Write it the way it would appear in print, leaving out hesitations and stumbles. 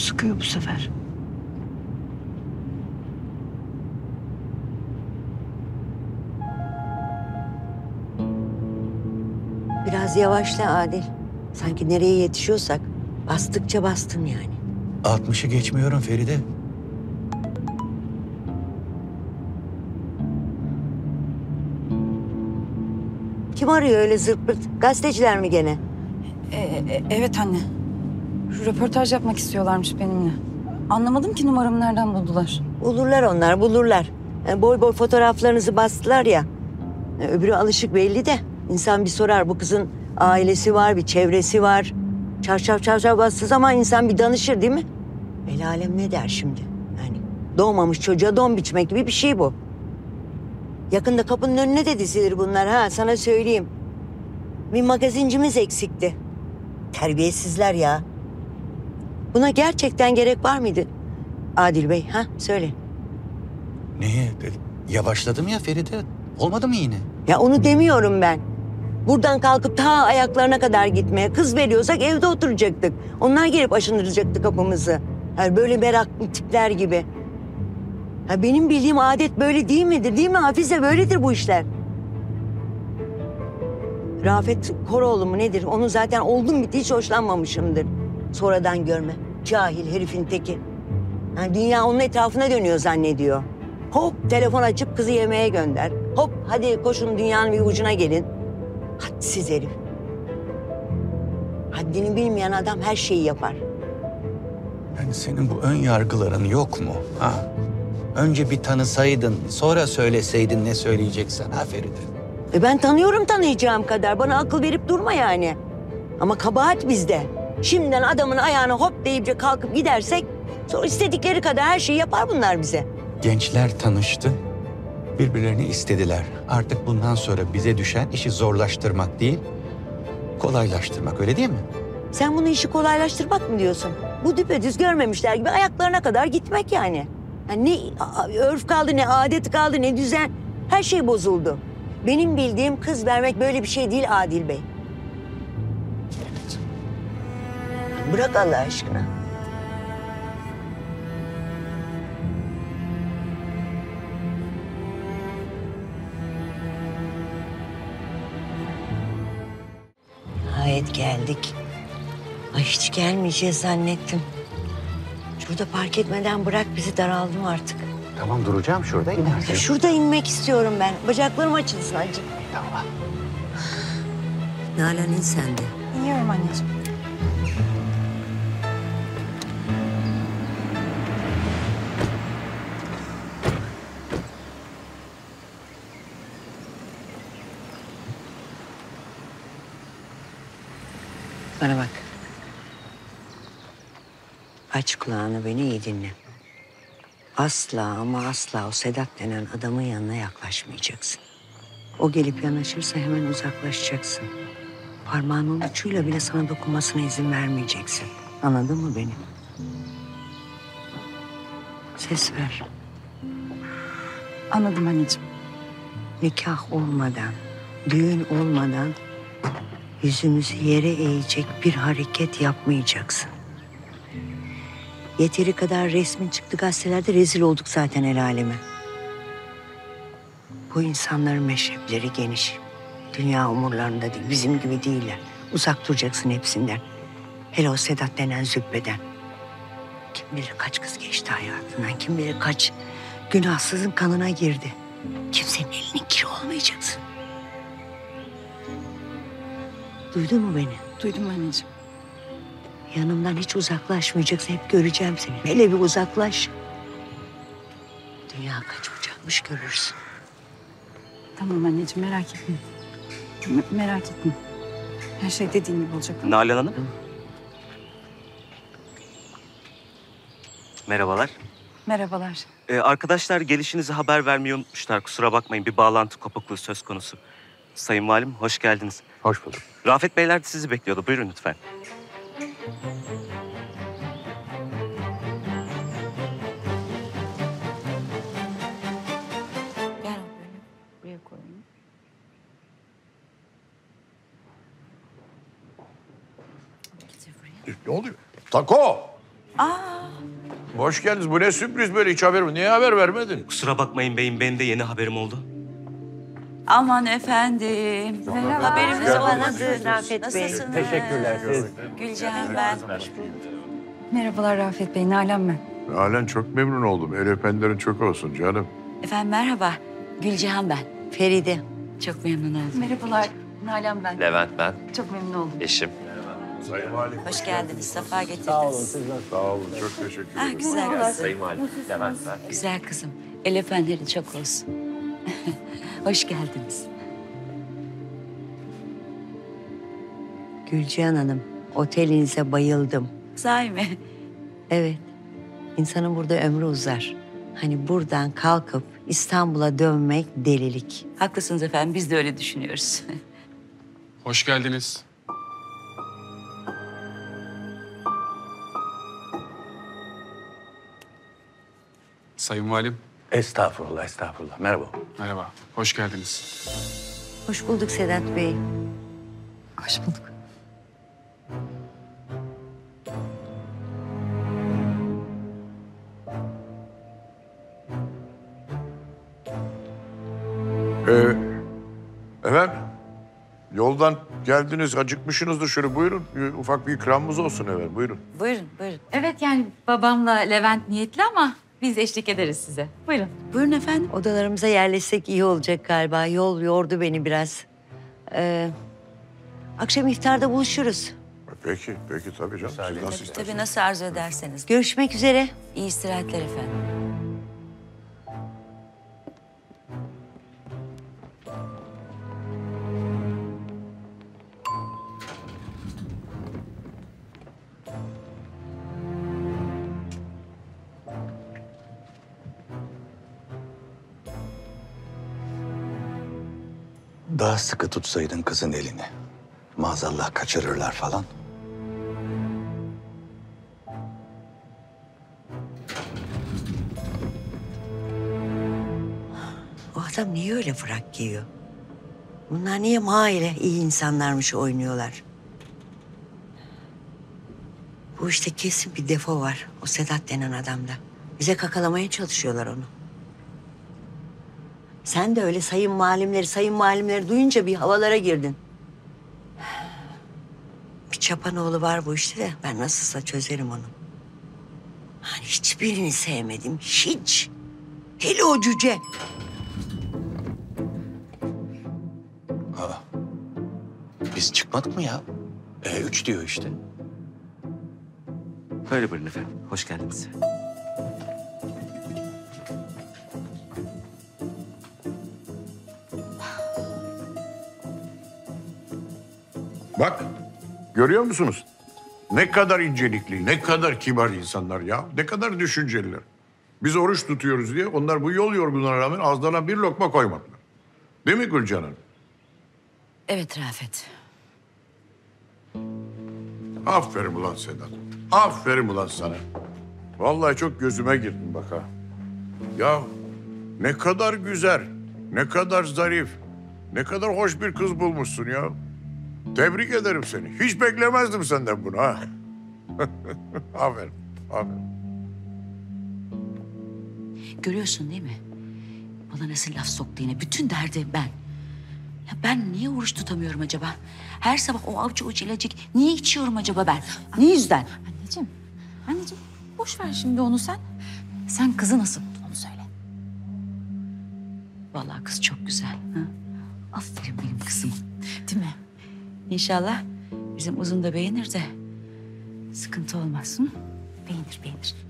sıkıyor bu sefer. Biraz yavaşla Adil. Sanki nereye yetişiyorsak bastıkça bastın yani. 60'ı geçmiyorum Feride. Kim arıyor öyle zırt pırt? Gazeteciler mi gene? Evet anne. Röportaj yapmak istiyorlarmış benimle. Anlamadım ki numaramı nereden buldular. Bulurlar onlar, bulurlar. Boy boy fotoğraflarınızı bastılar ya. Öbürü alışık belli de. İnsan bir sorar, bu kızın ailesi var, bir çevresi var. Çarşaf çarşaf bastığı zaman insan bir danışır değil mi? El alem ne der şimdi? Yani doğmamış çocuğa don biçmek gibi bir şey bu. Yakında kapının önüne de dizilir bunlar ha, sana söyleyeyim. Bir magazincimiz eksikti. Terbiyesizler ya. Buna gerçekten gerek var mıydı Adil Bey, ha? Söyle. Neye? Yavaşladım ya Feride. Olmadı mı yine? Ya onu demiyorum ben. Buradan kalkıp ta ayaklarına kadar gitmeye, kız veriyorsak evde oturacaktık. Onlar gelip aşındıracaktı kapımızı. Yani böyle meraklı tipler gibi. Ha benim bildiğim adet böyle değil midir? Değil mi Hafize? Böyledir bu işler. Rafet Koroğlu mu nedir? Onu zaten oldum bitti hiç hoşlanmamışımdır. Sonradan görme. Cahil herifin teki. Yani dünya onun etrafına dönüyor zannediyor. Hop telefon açıp kızı yemeğe gönder. Hop hadi koşun dünyanın bir ucuna gelin. Hadsiz herif. Haddini bilmeyen adam her şeyi yapar. Yani senin bu ön yargıların yok mu? Ha? Önce bir tanısaydın, sonra söyleseydin ne söyleyeceksen ha Feride. Ben tanıyorum tanıyacağım kadar. Bana akıl verip durma yani. Ama kabahat bizde. Şimdiden adamın ayağına hop deyince kalkıp gidersek... ...sonra istedikleri kadar her şeyi yapar bunlar bize. Gençler tanıştı, birbirlerini istediler. Artık bundan sonra bize düşen işi zorlaştırmak değil, kolaylaştırmak, öyle değil mi? Sen bunu işi kolaylaştırmak mı diyorsun? Bu düpedüz görmemişler gibi ayaklarına kadar gitmek yani. Yani ne örf kaldı, ne adet kaldı, ne düzen. Her şey bozuldu. Benim bildiğim kız vermek böyle bir şey değil Adil Bey. Evet. Bırak Allah aşkına. Nihayet geldik. Ay hiç gelmeyeceğiz zannettim. Şurada park etmeden bırak bizi, daraldım artık. Tamam duracağım şurada inersin. Şurada inmek istiyorum ben. Bacaklarım açılsın acık. Tamam. Nalan in sen de. İniyorum anneciğim. Bana bak. Aç kulağını, beni iyi dinle. Asla ama asla o Sedat denen adamın yanına yaklaşmayacaksın. O gelip yanaşırsa hemen uzaklaşacaksın. Parmağının ucuyla bile sana dokunmasına izin vermeyeceksin. Anladın mı beni? Ses ver. Anladım anneciğim. Nikah olmadan, düğün olmadan yüzümüzü yere eğecek bir hareket yapmayacaksın. Yeteri kadar resmin çıktı gazetelerde, rezil olduk zaten el aleme. Bu insanların meşrepleri geniş. Dünya umurlarında değil, bizim gibi değiller. Uzak duracaksın hepsinden. Hele o Sedat denen züppeden. Kim bilir kaç kız geçti hayatından, kim bilir kaç günahsızın kanına girdi. Kimsenin elinin kiri olmayacaksın. Duydun mu beni? Duydum anneciğim. Yanımdan hiç uzaklaşmayacaksın. Hep göreceğim seni. Hele bir uzaklaş. Dünya kaç bucakmış görürsün. Tamam anneciğim, merak etme. Merak etme. Her şey dediğin gibi olacak. Nalan Hanım. Merhabalar. Merhabalar. Arkadaşlar gelişinizi haber vermeyi unutmuşlar. Kusura bakmayın, bir bağlantı kopukluğu söz konusu. Sayın Valim, hoş geldiniz. Hoş bulduk. Rafet Beyler de sizi bekliyordu. Buyurun lütfen. Gel böyle. Buraya koyayım. Ne oluyor? Tako! Hoş geldiniz. Bu ne sürpriz böyle? Hiç haber mi? Niye haber vermedin? Kusura bakmayın beyim, benim de yeni haberim oldu. Aman efendim. Haberimiz olmadı. Rafet Bey. Nasılsınız? Teşekkürler. Gülcihan ben. Merhabalar Rafet Bey, Nalan ben. Halen çok memnun oldum. El öpenlerin çok olsun canım. Efendim merhaba. Gülcihan ben. Feride. Çok memnun oldum. Merhabalar, Nalan ben. Levent ben, Çok memnun oldum. eşim. Sayın Valim. Hoş geldiniz. Safa getirdiniz. Sağ olun. Çok teşekkür ederim. Ah güzel kızım. Sayın Valim, Levent ben. Güzel kızım. El öpenlerin çok olsun. Hoş geldiniz. Gülcihan Hanım, otelinize bayıldım. Sahi mi? Evet, insanın burada ömrü uzar. Hani buradan kalkıp İstanbul'a dönmek delilik. Haklısınız efendim. Biz de öyle düşünüyoruz. Hoş geldiniz. Sayın Valim, Estağfurullah, estağfurullah. Merhaba. merhaba. Hoş geldiniz. Hoş bulduk Sedat Bey. Hoş bulduk. Efendim? Yoldan geldiniz, acıkmışsınızdır. Şöyle buyurun. Ufak bir ikramımız olsun efendim. Buyurun. Buyurun, buyurun. Evet yani babamla Levent niyetli ama biz eşlik ederiz size. Buyurun. Buyurun efendim. Odalarımıza yerleşsek iyi olacak galiba. Yol yordu beni biraz. Akşam iftarda buluşuruz. Peki tabii canım. Siz nasıl Tabii, isterseniz. tabii nasıl arzu ederseniz. Görüşmek üzere. İyi istirahatler efendim. Daha sıkı tutsaydın kızın elini. Maazallah kaçırırlar falan. O adam niye öyle frak giyiyor? Bunlar niye maile iyi insanlarmış oynuyorlar? Bu işte kesin bir defo var o Sedat denen adamda. Bize kakalamaya çalışıyorlar onu. Sen de öyle sayın malimleri duyunca bir havalara girdin. Bir çapanoğlu var bu işte de ben nasılsa çözerim onu. Hani hiçbirini sevmedim, hiç. Hele o cüce. Biz çıkmadık mı ya? Üç diyor işte. Böyle buyurun efendim, hoş geldiniz. Bak, görüyor musunuz? Ne kadar incelikli, ne kadar kibar insanlar ya. Ne kadar düşünceliler. Biz oruç tutuyoruz diye onlar bu yol yorgunluğuna rağmen ağızlarına bir lokma koymadılar. Değil mi Gülcan Hanım? Evet Rafet. Aferin ulan Sedat. Aferin ulan sana. Vallahi çok gözüme girdin bak ha. Ya ne kadar güzel, ne kadar zarif, ne kadar hoş bir kız bulmuşsun ya. Tebrik ederim seni. Hiç beklemezdim senden bunu ha. Aferin, aferin. Görüyorsun değil mi? Bana nasıl laf soktu yine. Bütün derdi ben. Ya ben niye oruç tutamıyorum acaba? Her sabah o avcı ilacı niye içiyorum acaba ben? Ne yüzden? Anneciğim boş ver şimdi onu sen. Sen kızı nasıl buldun onu söyle. Vallahi kız çok güzel. Ha? Aferin benim kızım. Değil mi? İnşallah bizim uzun da beğenir de sıkıntı olmaz. Hı? Beğenir beğenir.